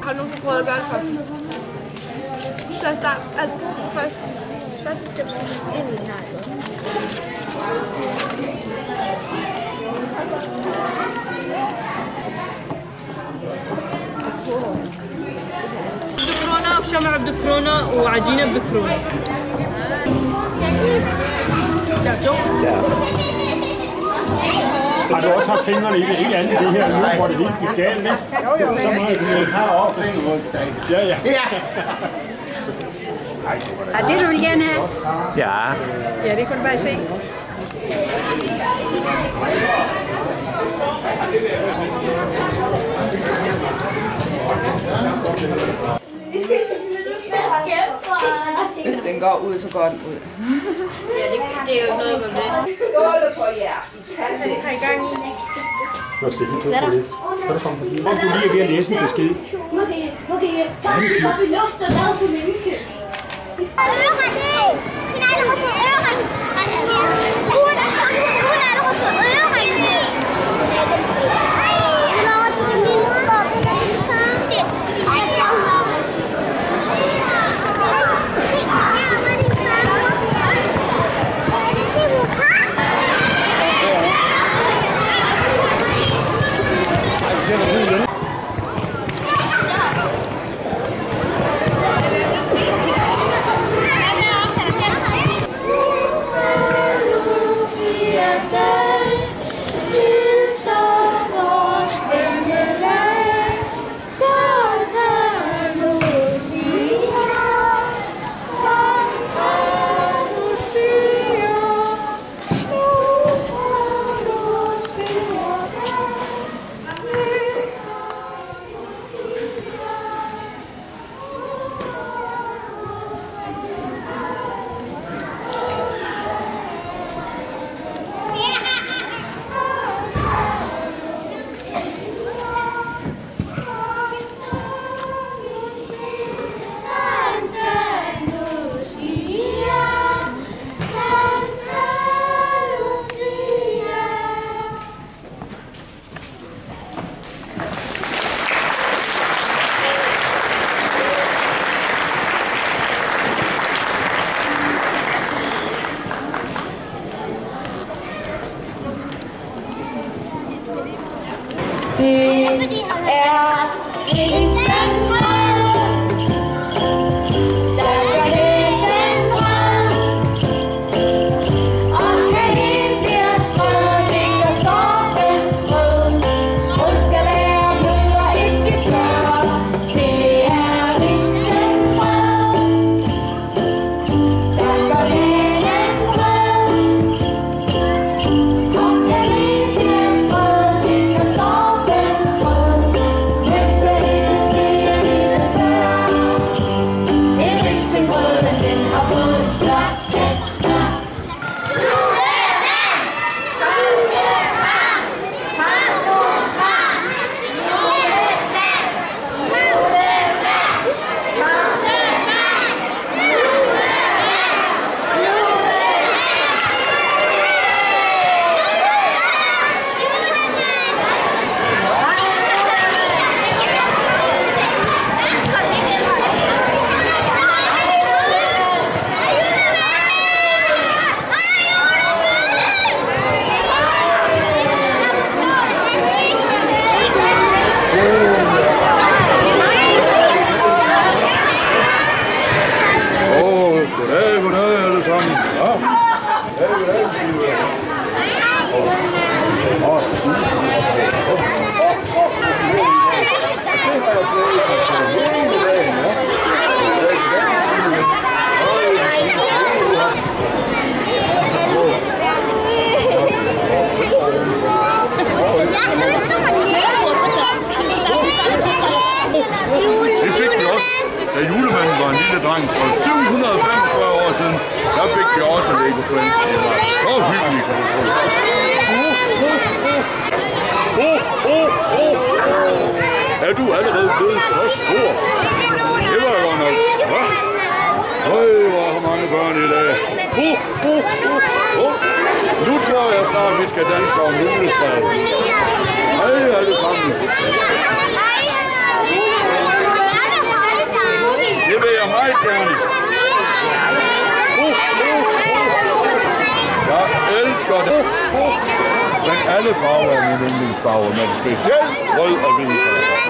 Har du nogensinde prøvet at gøre det for? Så start. Altså, først skal du ind i den her. بكرونة وشمع بكرونة وعجينة بكرونة. Har du også haft fingrene i det? Ikke andet det her nu, hvor det helt gik galt, ikke? Så meget som jeg har op. Ja. Er det du vil gerne have? Ja. Ja, det kan du bare se. Hvis den går ud, så går den ud. Ja, det er jo noget at gå med. Skåle på jer. Tre gange i. Hvad skal du tage på lidt? Kan du komme på det? Om du lige er ved at læse en besked. Okay, tak op i luften og lad så længe til. Da julemanden var en lille dreng for 745 år siden, der fik vi også Lego Friends. Det var så hyggeligt, kan du tro. Er du allerede blevet så stor? Det var godt nok. Hva? Hvor har mange børn i dag. Nu tror jeg snart, vi skal danse om juletræet. Hej alle sammen. Alle farver er mine yndlingsfarver, men specielt rød og hvid.